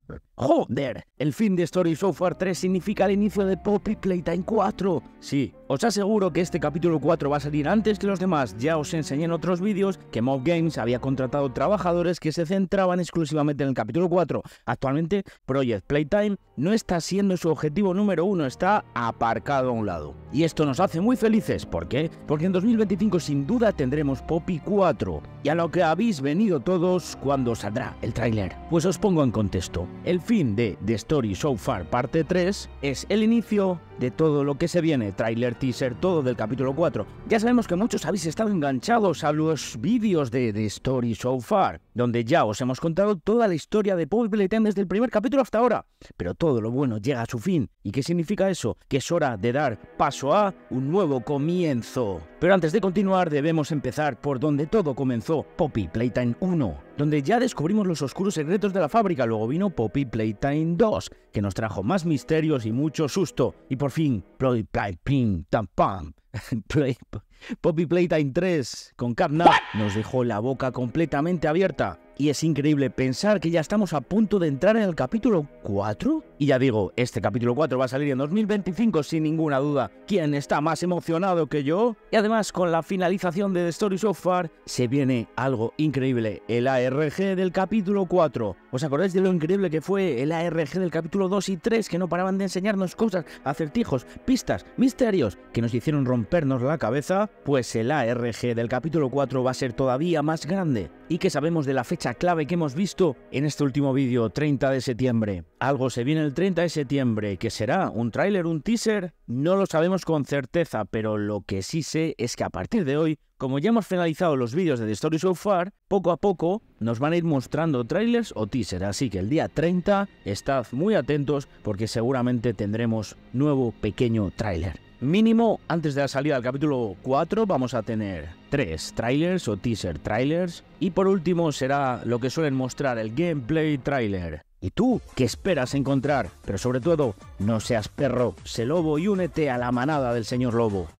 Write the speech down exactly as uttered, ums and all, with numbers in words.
Joder, el fin de Story So Far tres significa el inicio de Poppy Playtime cuatro. Sí, os aseguro que este capítulo cuatro va a salir antes que los demás. Ya os enseñé en otros vídeos que Mob Games había contratado trabajadores que se centraban exclusivamente en el capítulo cuatro. Actualmente, Project Playtime no está siendo su objetivo número uno, está aparcado a un lado. Y esto nos hace muy felices. ¿Por qué? Porque en dos mil veinticinco sin duda tendremos Poppy cuatro. Y a lo que habéis venido todos, ¿cuándo saldrá el tráiler? Pues os pongo en contexto. El fin de The Story So Far parte tres es el inicio de todo lo que se viene, tráiler, teaser, todo del capítulo cuatro. Ya sabemos que muchos habéis estado enganchados a los vídeos de The Story So Far, donde ya os hemos contado toda la historia de Poppy Playtime desde el primer capítulo hasta ahora. Pero todo lo bueno llega a su fin. ¿Y qué significa eso? Que es hora de dar paso a un nuevo comienzo. Pero antes de continuar debemos empezar por donde todo comenzó, Poppy Playtime uno, donde ya descubrimos los oscuros secretos de la fábrica. Luego vino Poppy Playtime dos, que nos trajo más misterios y mucho susto. Y por fin, Poppy Playtime Pam Play, Poppy Playtime tres con Catnap nos dejó la boca completamente abierta. Y es increíble pensar que ya estamos a punto de entrar en el capítulo cuatro. Y ya digo, este capítulo cuatro va a salir en dos mil veinticinco sin ninguna duda. ¿Quién está más emocionado que yo? Y además, con la finalización de The Story So Far, se viene algo increíble. El A R G del capítulo cuatro. ¿Os acordáis de lo increíble que fue el A R G del capítulo dos y tres? Que no paraban de enseñarnos cosas, acertijos, pistas, misterios, que nos hicieron rompernos la cabeza. Pues el A R G del capítulo cuatro va a ser todavía más grande. ¿Y qué sabemos de la fecha clave que hemos visto en este último vídeo, treinta de septiembre? Algo se viene el treinta de septiembre, ¿qué será? ¿Un tráiler, un teaser? No lo sabemos con certeza, pero lo que sí sé es que a partir de hoy, como ya hemos finalizado los vídeos de The Story So Far, poco a poco nos van a ir mostrando trailers o teaser, así que el día treinta estad muy atentos porque seguramente tendremos nuevo pequeño tráiler. Mínimo, antes de la salida del capítulo cuatro vamos a tener tres trailers o teaser trailers. Y por último será lo que suelen mostrar, el gameplay trailer. ¿Y tú qué esperas encontrar? Pero sobre todo, no seas perro, sé lobo y únete a la manada del señor Lobo.